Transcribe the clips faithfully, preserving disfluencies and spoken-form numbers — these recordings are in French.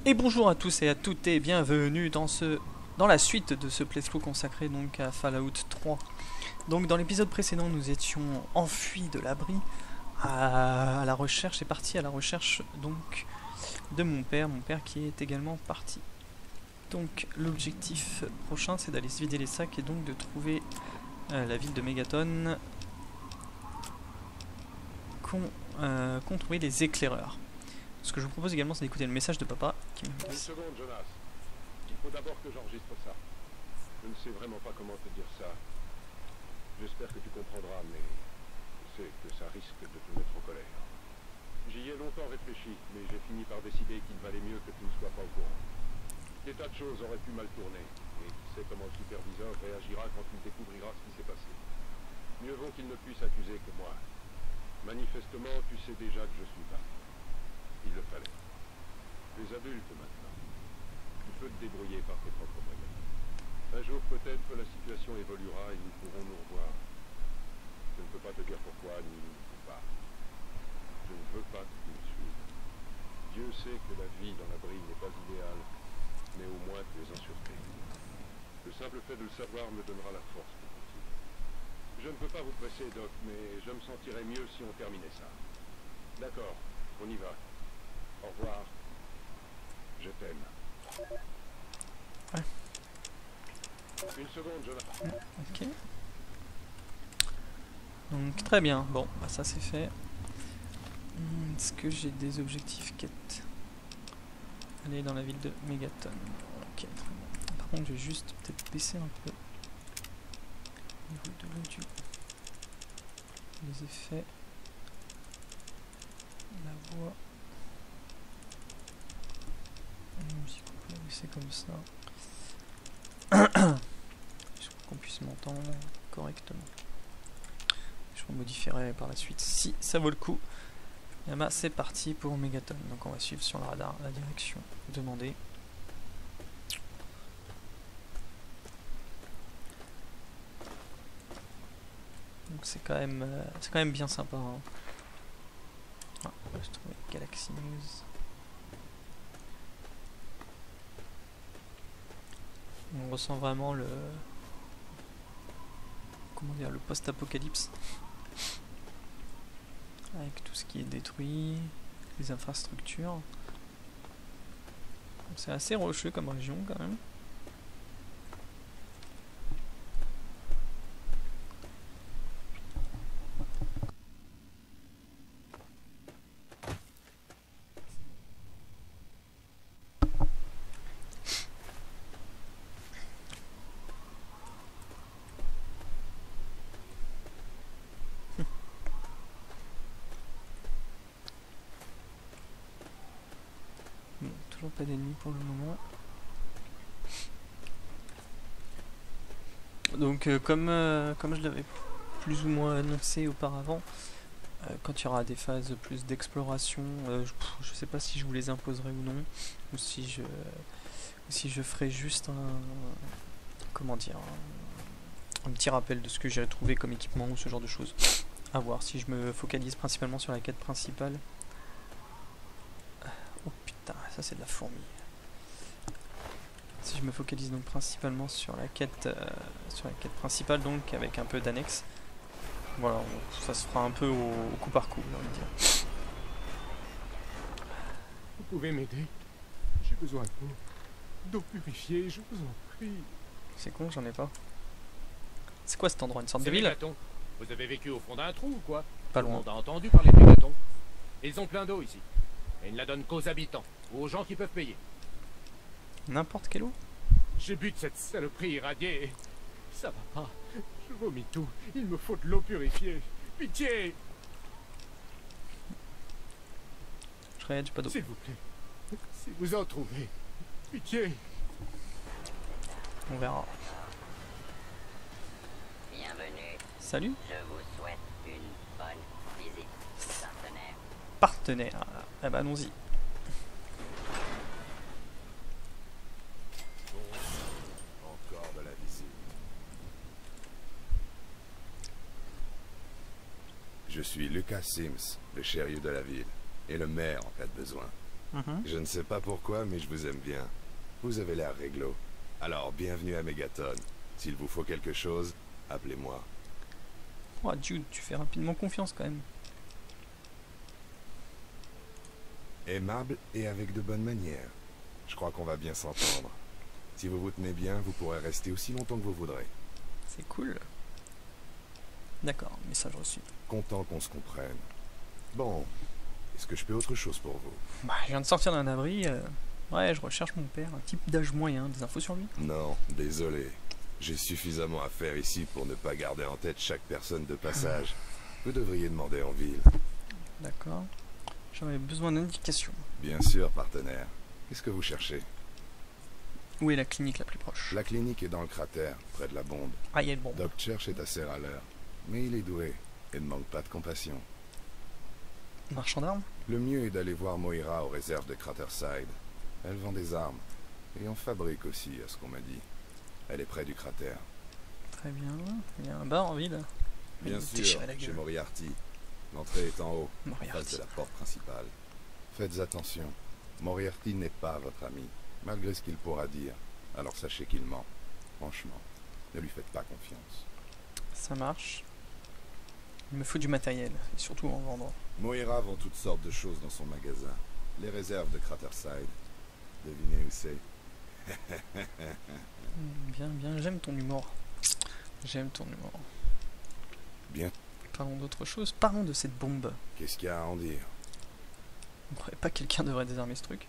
Et bonjour à tous et à toutes et bienvenue dans ce dans la suite de ce playthrough consacré donc à Fallout trois. Donc dans l'épisode précédent nous étions enfuis de l'abri à, à la recherche, et partis à la recherche donc de mon père, mon père qui est également parti. Donc l'objectif prochain c'est d'aller se vider les sacs et donc de trouver euh, la ville de Megaton qu'ont euh, qu'ont trouvé les éclaireurs. Ce que je vous propose également, c'est d'écouter le message de papa qui me dit... Une seconde, Jonas. Il faut d'abord que j'enregistre ça. Je ne sais vraiment pas comment te dire ça. J'espère que tu comprendras, mais je sais que ça risque de te mettre en colère. J'y ai longtemps réfléchi, mais j'ai fini par décider qu'il valait mieux que tu ne sois pas au courant. Des tas de choses auraient pu mal tourner, et qui sait comment le superviseur réagira quand il découvrira ce qui s'est passé. Mieux vaut qu'il ne puisse accuser que moi. Manifestement, tu sais déjà que je suis parti. Il le fallait. Les adultes maintenant. Tu peux te débrouiller par tes propres moyens. Un jour peut-être la situation évoluera et nous pourrons nous revoir. Je ne peux pas te dire pourquoi ni où pas. Je ne veux pas que tu me suives. Dieu sait que la vie dans l'abri n'est pas idéale, mais au moins tu es en sûreté. Le simple fait de le savoir me donnera la force pour continuer. Je ne peux pas vous presser, Doc, mais je me sentirais mieux si on terminait ça. D'accord, on y va. Au revoir. Je t'aime. Ouais. Une seconde, Jonathan. Ok. Donc très bien. Bon, bah ça c'est fait. Hmm, Est-ce que j'ai des objectifs quête? Aller dans la ville de Megaton. Ok, très bien. Par contre, je vais juste peut-être baisser un peu au niveau de l'audio. Les effets. La voix. La musique, on peut la laisser comme ça. Juste pour qu'on puisse m'entendre correctement. Je vous modifierai par la suite si ça vaut le coup. Et bah c'est parti pour Megaton. Donc on va suivre sur le radar la direction demandée. Donc c'est quand même euh, c'est quand même bien sympa. Hein. Ah, on va se trouver Galaxy News. On ressent vraiment le comment dire le post-apocalypse avec tout ce qui est détruit, les infrastructures. C'est assez rocheux comme région quand même. Bon, toujours pas d'ennemis pour le moment. Donc euh, comme, euh, comme je l'avais plus ou moins annoncé auparavant, euh, quand il y aura des phases plus d'exploration, euh, je, pff, je sais pas si je vous les imposerai ou non, ou si je, ou si je ferai juste un, comment dire, un, un petit rappel de ce que j'ai trouvé comme équipement ou ce genre de choses. À voir si je me focalise principalement sur la quête principale. Oh putain, ça c'est de la fourmi. Si je me focalise donc principalement sur la quête, euh, sur la quête principale, donc avec un peu d'annexe, voilà, on, ça se fera un peu au, au coup par coup, j'ai envie de dire. Vous pouvez m'aider? J'ai besoin d'eau. D'eau purifiée, je vous en prie. C'est con, j'en ai pas. C'est quoi cet endroit? Une sorte de C'est ville? Mégaton. Vous avez vécu au fond d'un trou ou quoi? Pas Tout le loin. monde a entendu parler de Mégaton. Ils ont plein d'eau ici. Et ils ne la donnent qu'aux habitants, ou aux gens qui peuvent payer. N'importe quelle eau? J'ai bu de cette saloperie irradiée et... ça va pas. Je vomis tout. Il me faut de l'eau purifiée. Pitié! Je réagis pas d'eau. S'il vous plaît. Si vous en trouvez. Pitié! On verra. Bienvenue, Salut, je vous souhaite une bonne visite, partenaire. partenaire. Eh ben allons-y. Encore de la visite. Je suis Lucas Sims, le shérif de la ville, et le maire en cas de besoin. Mhm. Je ne sais pas pourquoi, mais je vous aime bien. Vous avez l'air réglo. Alors, bienvenue à Megaton. S'il vous faut quelque chose, appelez-moi. Oh, Jude, tu fais rapidement confiance quand même. Aimable et avec de bonnes manières. Je crois qu'on va bien s'entendre. Si vous vous tenez bien, vous pourrez rester aussi longtemps que vous voudrez. C'est cool. D'accord, message reçu. Content qu'on se comprenne. Bon, est-ce que je peux autre chose pour vous? Bah, je viens de sortir d'un abri. euh, Ouais, je recherche mon père, un type d'âge moyen, des infos sur lui? Non, désolé. J'ai suffisamment à faire ici pour ne pas garder en tête chaque personne de passage. Vous devriez demander en ville. D'accord. J'aurais besoin d'indications. Bien sûr, partenaire. Qu'est-ce que vous cherchez? Où est la clinique la plus proche? La clinique est dans le cratère, près de la bombe. Ah, il y a le bon. Doc Church est assez râleur, mais il est doué et ne manque pas de compassion. Marchand d'armes? Le mieux est d'aller voir Moira aux réserves de Craterside. Elle vend des armes, et en fabrique aussi, à ce qu'on m'a dit. Elle est près du cratère. Très bien. Il y a un bar en ville. Il Bien me sûr, déchirait la chez gueule. Moriarty. L'entrée est en haut, en face Moriarty. de la porte principale. Faites attention, Moriarty n'est pas votre ami, malgré ce qu'il pourra dire. Alors sachez qu'il ment. Franchement, ne lui faites pas confiance. Ça marche. Il me faut du matériel, et surtout en vendant. Moira vend toutes sortes de choses dans son magasin. Les réserves de Craterside. Devinez où c'est? Hmm, Bien, bien, j'aime ton humour. J'aime ton humour. Bien. Parlons d'autre chose. Parlons de cette bombe. Qu'est-ce qu'il y a à en dire? Vous croyez pas que quelqu'un devrait désarmer ce truc?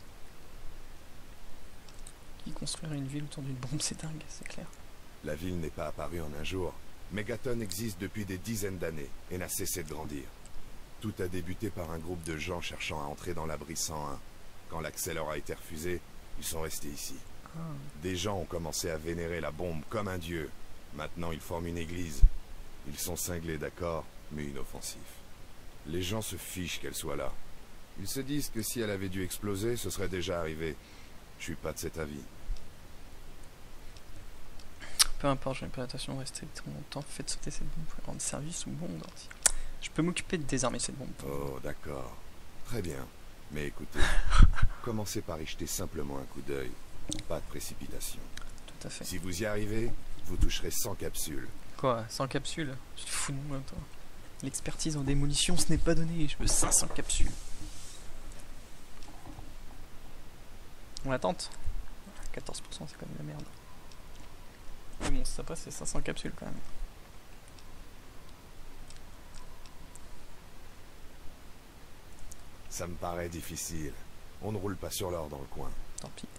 Qui construirait une ville autour d'une bombe, c'est dingue, c'est clair. La ville n'est pas apparue en un jour. Megaton existe depuis des dizaines d'années et n'a cessé de grandir. Tout a débuté par un groupe de gens cherchant à entrer dans l'abri cent un. Quand l'accès leur a été refusé, ils sont restés ici. Ah, Des gens ont commencé à vénérer la bombe comme un dieu. Maintenant, ils forment une église. Ils sont cinglés, d'accord, mais inoffensifs. Les gens se fichent qu'elle soit là. Ils se disent que si elle avait dû exploser, ce serait déjà arrivé. Je suis pas de cet avis. peu importe, je n'ai pas l'intention de rester trop longtemps. Faites sauter cette bombe pour rendre service au monde. Je peux m'occuper de désarmer cette bombe. Oh, d'accord. Très bien. Mais écoutez, commencez par y jeter simplement un coup d'œil. Pas de précipitation. Tout à fait. Si vous y arrivez, vous toucherez cent capsules. Quoi, sans capsule? Je te fous de moi, toi. L'expertise en démolition, ce n'est pas donné. Je veux cinq cents capsules. On attente. quatorze pour cent, c'est quand même la merde. Mais bon, si ça passe, c'est cinq cents capsules quand même. Ça me paraît difficile. On ne roule pas sur l'or dans le coin. Tant pis.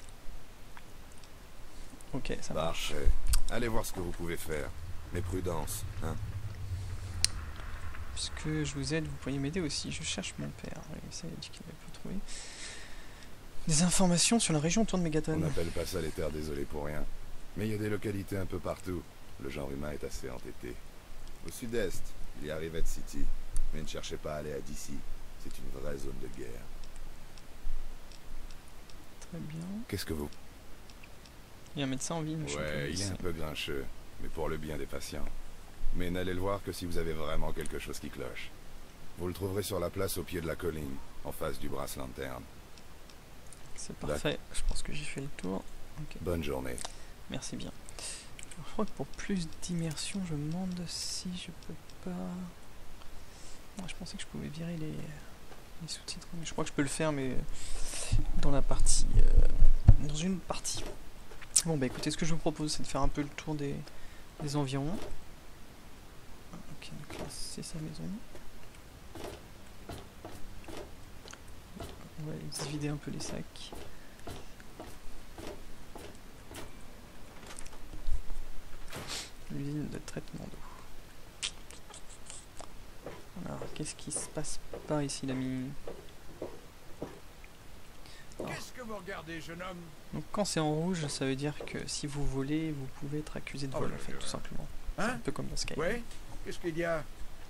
Ok, ça marche. Parfait. Allez voir ce que vous pouvez faire. Mais prudence, hein. Puisque je vous aide, vous pourriez m'aider aussi. Je cherche mon père. Oui, ça, il a dit qu'il avait pu trouver des informations sur la région autour de On Megaton. n'appelle pas ça les terres désolées pour rien. Mais il y a des localités un peu partout. Le genre humain est assez entêté. Au sud-est, il y a Rivet City. Mais ne cherchez pas à aller à D C. C'est une vraie zone de guerre. Très bien. Qu'est-ce que vous... Il y a un médecin en ville, mais je suis un peu Ouais, il est médecin. un peu grincheux. Mais pour le bien des patients. Mais n'allez le voir que si vous avez vraiment quelque chose qui cloche. Vous le trouverez sur la place au pied de la colline, en face du Brass Lanterne. C'est parfait. Je pense que j'ai fait le tour. Ok. Bonne journée. Merci bien. Je crois que pour plus d'immersion, je me demande si je peux pas... Non, je pensais que je pouvais virer les, les sous-titres, mais je crois que je peux le faire, mais dans la partie... euh, dans une partie. Bon bah écoutez, ce que je vous propose, c'est de faire un peu le tour des, des environs. Ok, donc là, c'est sa maison. On va aller vider un peu les sacs. L'usine de traitement d'eau. Alors, qu'est-ce qui se passe par ici, l'ami? Qu'est-ce que vous regardez, jeune homme? Donc, quand c'est en rouge, ça veut dire que si vous volez, vous pouvez être accusé de Oh, vol, là, en fait, là. tout simplement. C'est Hein? un peu comme dans Sky. Ouais? Qu'est-ce qu'il y a?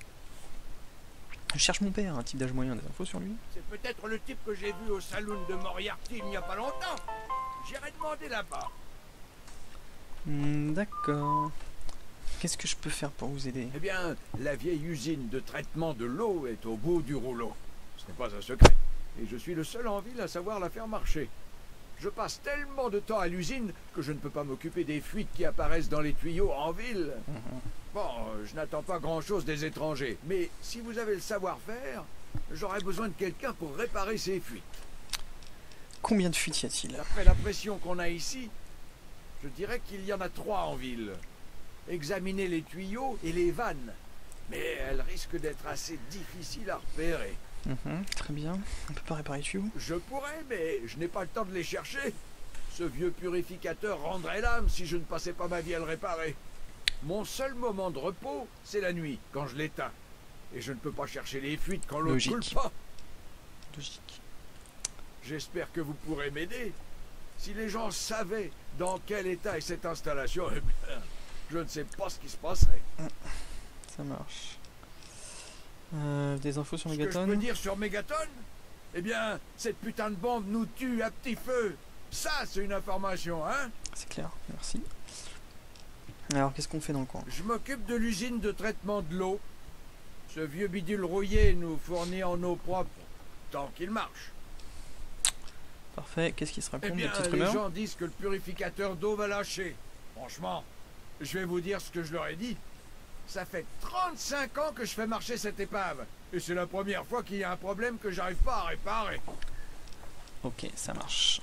Je cherche mon père, un type d'âge moyen, des infos sur lui? C'est peut-être le type que j'ai vu au saloon de Moriarty il n'y a pas longtemps. J'irai demander là-bas. Hmm, d'accord. Qu'est-ce que je peux faire pour vous aider? Eh bien, la vieille usine de traitement de l'eau est au bout du rouleau. Ce n'est pas un secret. et je suis le seul en ville à savoir la faire marcher. Je passe tellement de temps à l'usine que je ne peux pas m'occuper des fuites qui apparaissent dans les tuyaux en ville. Bon, je n'attends pas grand-chose des étrangers, mais si vous avez le savoir-faire, j'aurais besoin de quelqu'un pour réparer ces fuites. Combien de fuites y a-t-il? D'après la pression qu'on a ici, je dirais qu'il y en a trois en ville. Examinez les tuyaux et les vannes, mais elles risquent d'être assez difficiles à repérer. Mmh, très bien. On peut pas réparer les tuyaux? Je pourrais, mais je n'ai pas le temps de les chercher. Ce vieux purificateur rendrait l'âme si je ne passais pas ma vie à le réparer. Mon seul moment de repos, c'est la nuit, quand je l'éteins. Et je ne peux pas chercher les fuites quand l'eau ne coule pas. Logique. J'espère que vous pourrez m'aider. Si les gens savaient dans quel état est cette installation, eh bien, je ne sais pas ce qui se passerait. Ça marche. Euh, des infos sur Megaton? Ce que je peux dire sur Megaton? Eh bien, cette putain de bombe nous tue à petit feu. Ça, c'est une information, hein? C'est clair, merci. Alors, qu'est-ce qu'on fait dans le coin? Je m'occupe de l'usine de traitement de l'eau. Ce vieux bidule rouillé nous fournit en eau propre, tant qu'il marche. Parfait, qu'est-ce qui se raconte? Eh bien, des petites les rumeurs? gens disent que le purificateur d'eau va lâcher. Franchement, je vais vous dire ce que je leur ai dit. Ça fait trente-cinq ans que je fais marcher cette épave. Et c'est la première fois qu'il y a un problème que j'arrive pas à réparer. Ok, ça marche.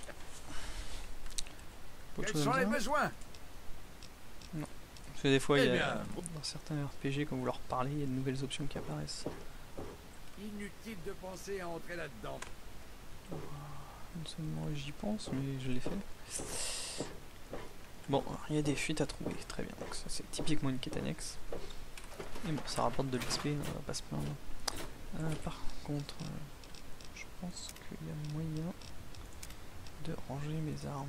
Autre Quels chose sont à me les dire? besoins? Parce que des fois, Eh il y a, bien. dans certains R P G, quand vous leur parlez, il y a de nouvelles options qui apparaissent. Inutile de penser à entrer là-dedans. Non seulement j'y pense, mais je l'ai fait. Bon, il y a des fuites à trouver, très bien. Donc ça, c'est typiquement une quête annexe. Et bon, ça rapporte de l'X P, on va pas se plaindre. Euh, par contre, euh, je pense qu'il y a moyen de ranger mes armes.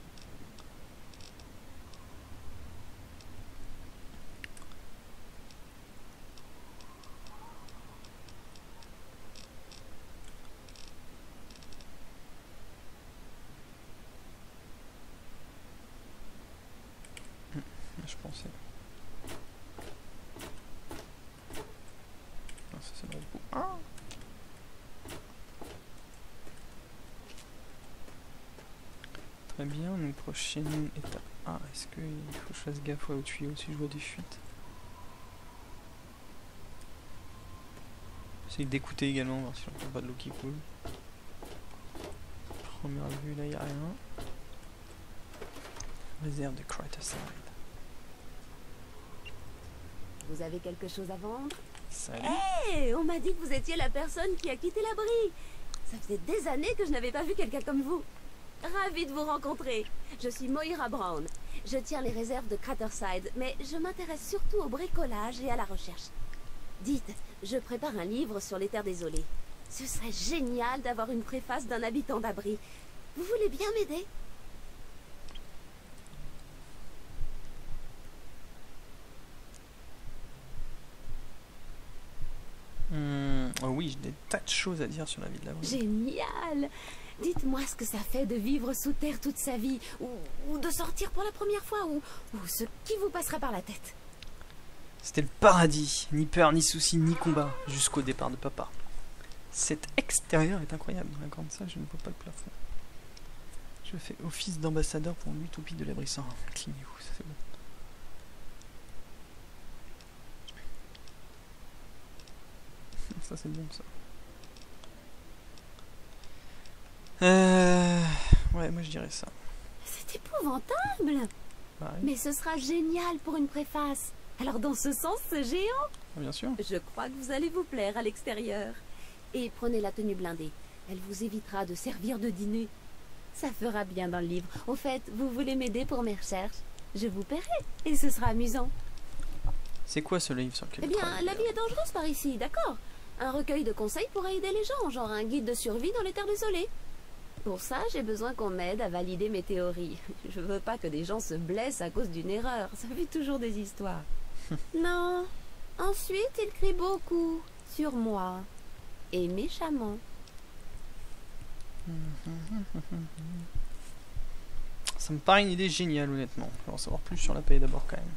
Je pensais. Ah, ça c'est le repos. Ah Très bien, donc prochaine étape. Ah, est-ce qu'il faut que je fasse gaffe ouais, aux tuyaux si je vois des fuites? J'essaie d'écouter également, voir si j'entends pas de l'eau qui coule. Première vue, là il n'y a rien. Réserve de Craterside. Vous avez quelque chose à vendre? Salut. Hé, on m'a dit que vous étiez la personne qui a quitté l'abri. Ça faisait des années que je n'avais pas vu quelqu'un comme vous. Ravie de vous rencontrer. Je suis Moira Brown. Je tiens les réserves de Craterside, mais je m'intéresse surtout au bricolage et à la recherche. Dites, je prépare un livre sur les terres désolées. Ce serait génial d'avoir une préface d'un habitant d'abri. Vous voulez bien m'aider? Hum, oh oui, j'ai des tas de choses à dire sur la vie de l'abri. Génial! Dites-moi ce que ça fait de vivre sous terre toute sa vie, ou, ou de sortir pour la première fois, ou, ou ce qui vous passera par la tête. C'était le paradis, ni peur, ni souci, ni combat, jusqu'au départ de papa. Cet extérieur est incroyable, comme ça je ne vois pas le plafond. Je fais office d'ambassadeur pour l'utopie de l'abri sans clignez-vous, ça c'est bon. Ça c'est bon ça. Euh... Ouais, moi je dirais ça. C'est épouvantable! Bah, oui. Mais ce sera génial pour une préface. Alors dans ce sens, c'est géant. Ah, bien sûr. Je crois que vous allez vous plaire à l'extérieur. Et prenez la tenue blindée. Elle vous évitera de servir de dîner. Ça fera bien dans le livre. Au fait, vous voulez m'aider pour mes recherches? Je vous paierai. Et ce sera amusant. C'est quoi ce livre sur lequel Eh tu bien, travailles, la vie est dangereuse par ici, d'accord? Un recueil de conseils pourrait aider les gens, genre un guide de survie dans les terres désolées. Pour ça, j'ai besoin qu'on m'aide à valider mes théories. Je veux pas que des gens se blessent à cause d'une erreur. Ça fait toujours des histoires. Non. Ensuite, il crie beaucoup sur moi. Et méchamment. Ça me paraît une idée géniale, honnêtement. Je veux en savoir plus sur la paix d'abord, quand même.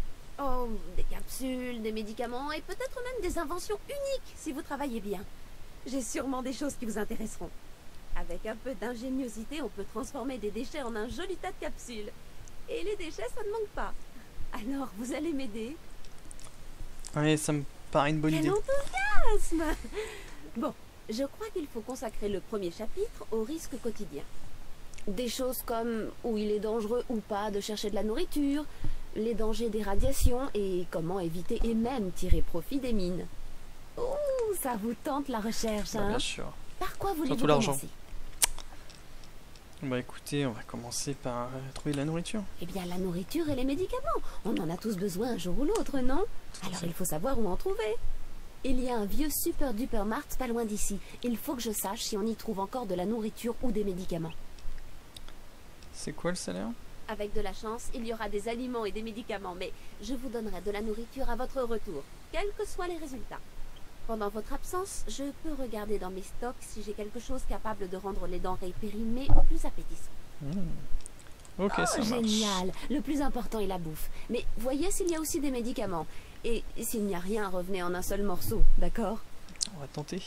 Oh, des capsules, des médicaments et peut-être même des inventions uniques si vous travaillez bien. J'ai sûrement des choses qui vous intéresseront. Avec un peu d'ingéniosité, on peut transformer des déchets en un joli tas de capsules. Et les déchets, ça ne manque pas. Alors, vous allez m'aider? Ouais, ça me paraît une bonne Quel idée. enthousiasme! Bon, je crois qu'il faut consacrer le premier chapitre aux risques quotidiens. Des choses comme où il est dangereux ou pas de chercher de la nourriture, les dangers des radiations et comment éviter et même tirer profit des mines. Ouh, ça vous tente la recherche, Bah, hein? bien sûr. Par quoi voulez-vous Surtout l'argent. commencer? Bah écoutez, on va commencer par euh, trouver de la nourriture. Eh bien, la nourriture et les médicaments. On en a tous besoin un jour ou l'autre, non? Alors il faut savoir où en trouver. Il y a un vieux super duper mart pas loin d'ici. Il faut que je sache si on y trouve encore de la nourriture ou des médicaments. C'est quoi le salaire? Avec de la chance, il y aura des aliments et des médicaments, mais je vous donnerai de la nourriture à votre retour, quels que soient les résultats. Pendant votre absence, je peux regarder dans mes stocks si j'ai quelque chose capable de rendre les denrées périmées plus appétissantes. Mmh. Ok, Oh, ça marche. génial! Le plus important est la bouffe. Mais voyez s'il y a aussi des médicaments. Et s'il n'y a rien, revenez en un seul morceau, d'accord? On va tenter.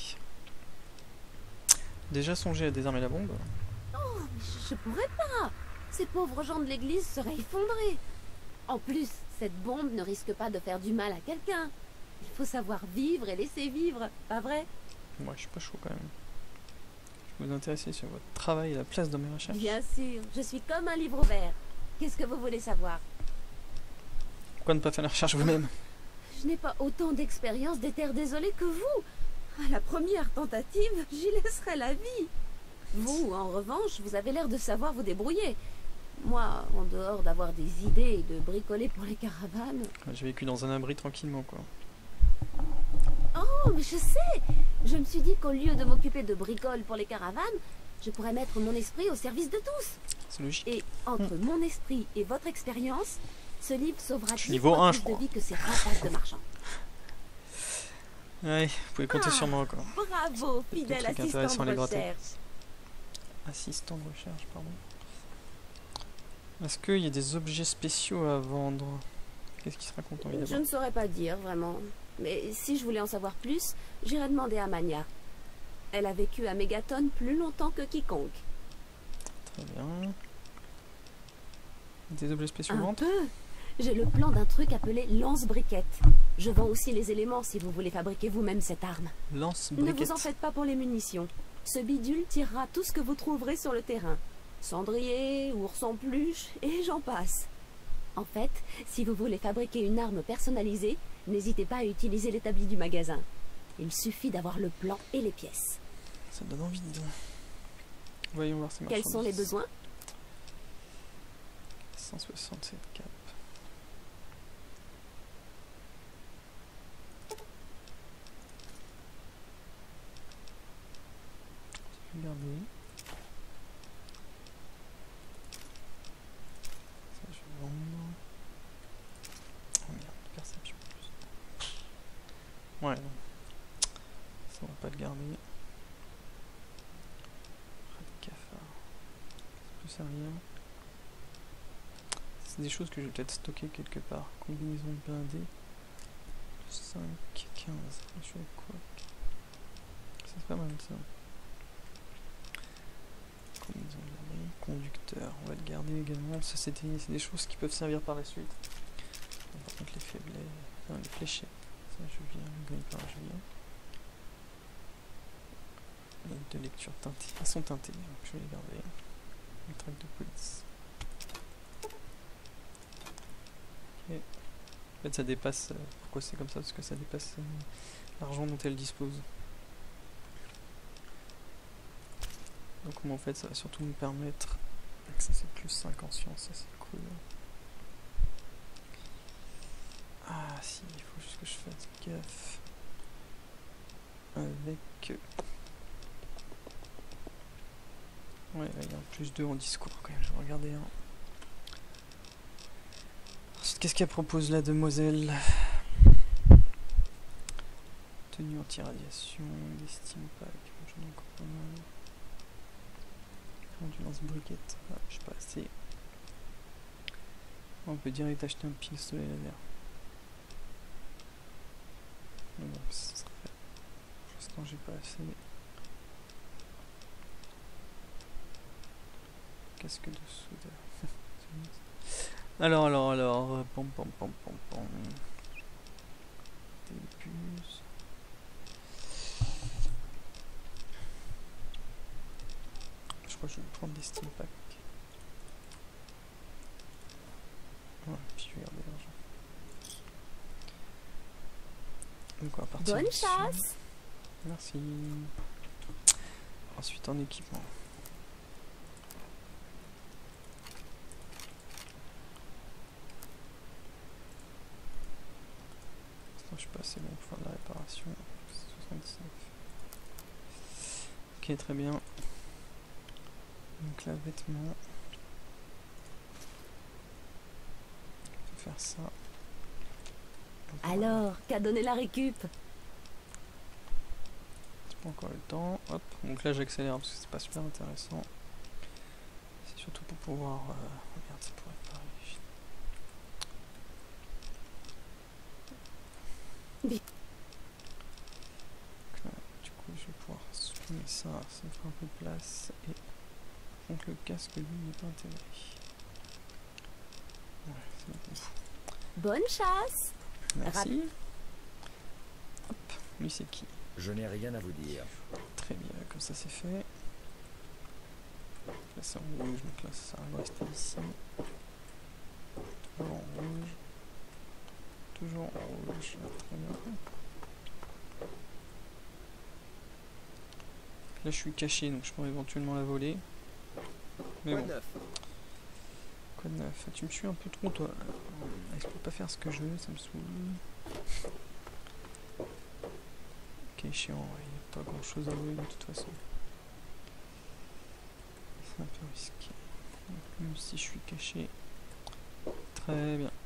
Déjà songer à désarmer la bombe. Oh, mais je, je pourrais pas! Ces pauvres gens de l'église seraient effondrés. En plus, cette bombe ne risque pas de faire du mal à quelqu'un. Il faut savoir vivre et laisser vivre, pas vrai? Moi, je suis pas chaud quand même. Je vais vous intéresser sur votre travail et la place dans mes recherches. Bien sûr, je suis comme un livre ouvert. Qu'est-ce que vous voulez savoir? Pourquoi ne pas faire la recherche vous-même? Je n'ai pas autant d'expérience des terres désolées que vous. À la première tentative, j'y laisserai la vie. Vous, en revanche, vous avez l'air de savoir vous débrouiller. Moi, en dehors d'avoir des idées et de bricoler pour les caravanes... J'ai vécu dans un abri tranquillement, quoi. Oh, mais je sais! Je me suis dit qu'au lieu de m'occuper de bricoles pour les caravanes, je pourrais mettre mon esprit au service de tous. C'est logique. Et entre mon esprit et votre expérience, ce livre sauvera Je suis dix niveau fois un, plus je de crois. vies que ces rapaces de marchands. Ouais, vous pouvez compter Ah. sur moi, quoi. Bravo, fidèle trucs assistant intéressants à les de gratter. recherche. Assistant de recherche, pardon. Est-ce qu'il y a des objets spéciaux à vendre? Qu'est-ce qui sera content Je évidemment? ne saurais pas dire, vraiment. Mais si je voulais en savoir plus, j'irais demander à Mania. Elle a vécu à Megaton plus longtemps que quiconque. Très bien. Des objets spéciaux à Un vendre? peu. J'ai le plan d'un truc appelé lance-briquette. Je vends aussi les éléments si vous voulez fabriquer vous-même cette arme. Lance Ne briquette. vous en faites pas pour les munitions. Ce bidule tirera tout ce que vous trouverez sur le terrain. Cendrier, ours en peluche, et j'en passe. En fait, si vous voulez fabriquer une arme personnalisée, n'hésitez pas à utiliser l'établi du magasin. Il suffit d'avoir le plan et les pièces. Ça donne envie, dis donc. Voyons voir ces Quels sont les besoins? cent soixante-sept cap. Regardez. Ça, je vais vendre. Oh merde, perception plus. Ouais, non. Ça, on va pas le garder. Rat de cafard. Ça plus à rien. C'est des choses que je vais peut-être stocker quelque part. Combinaison de blindés. cinq, quinze. Je suis avec quoi? Ça c'est pas mal ça. Combinaison de blindés. Conducteur. On va le garder également. Ça c'est des, c'est des choses qui peuvent servir par la suite. Bon, par contre les faiblesses. Non, les fléchettes. Ça je viens. Le grippeur je viens. Et de lecture teintée. Elles sont teintées. Donc je vais les garder. Les tracts de police. En fait ça dépasse, euh, pourquoi c'est comme ça? Parce que ça dépasse euh, l'argent dont elle dispose. Donc moi en fait ça va surtout me permettre, ça c'est plus cinq en sciences, ça c'est cool. Ah si, il faut juste que je fasse gaffe. Avec... Ouais, il y a un plus deux en discours quand même, je vais regarder un. Ensuite, qu'est-ce qu'elle propose la demoiselle? Tenue anti-radiation, des steam packs, j'en ai encore pas mal. Du lance-briquette, ah, je sais pas assez. On peut direct acheter un pistolet laser. Mais bon, ça serait chose l'instant j'ai pas assez. Casque de soudeur. alors, alors, alors. Pom pom pom pom pom. Des puces. Je crois que je vais prendre des steam packs. Ouais, puis je vais garder l'argent. Donc on va partir. Bonne dessus. chasse! Merci. Ensuite en équipement. Je suis pas assez bon pour faire de la réparation. soixante-dix-neuf. Ok, très bien. Donc là, vêtements. On peut faire ça. Alors, qu'a donné la récup? C'est pas encore le temps. Hop. Donc là, j'accélère parce que c'est pas super intéressant. C'est surtout pour pouvoir. Euh... Regarde, c'est pour réparer. Oui. Donc là, du coup, je vais pouvoir supprimer ça. Ça fera un peu de place. Et donc le casque, lui, n'est pas intégré. Ouais, c'est bon. Bonne chasse! Merci. Hop, lui c'est qui? Je n'ai rien à vous dire. Très bien, comme ça c'est fait. Là c'est en rouge, donc là ça va rester ici. Toujours en rouge. Toujours en rouge. Très bien. Là je suis caché, donc je pourrais éventuellement la voler. Mais Quoi bon. de neuf? Quoi de neuf? Tu me suis un peu trop toi. Je peux pas faire ce que je veux, ça me saoule. Ok, chiant, il n'y a pas grand chose à voler de toute façon. C'est un peu risqué. Donc, même si je suis caché. Très bien.